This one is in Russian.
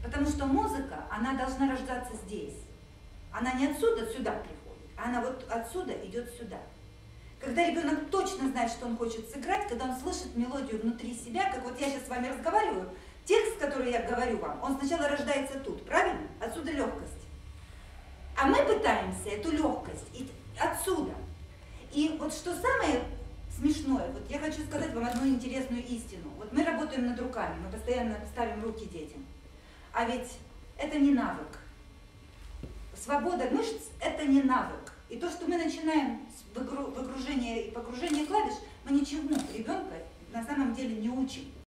Потому что музыка, она должна рождаться здесь. Она не отсюда сюда приходит, а она вот отсюда идет сюда. Когда ребенок точно знает, что он хочет сыграть, когда он слышит мелодию внутри себя, как вот я сейчас с вами разговариваю, текст, который я говорю вам, он сначала рождается тут, правильно? Отсюда легкость. А мы пытаемся эту легкость отсюда. И вот что самое смешное, вот я хочу сказать вам одну интересную истину. Вот мы работаем над руками, мы постоянно ставим руки детям. А ведь это не навык. Свобода мышц – это не навык. И то, что мы начинаем с выгружения и погружения клавиш, мы ничему ребенка на самом деле не учим.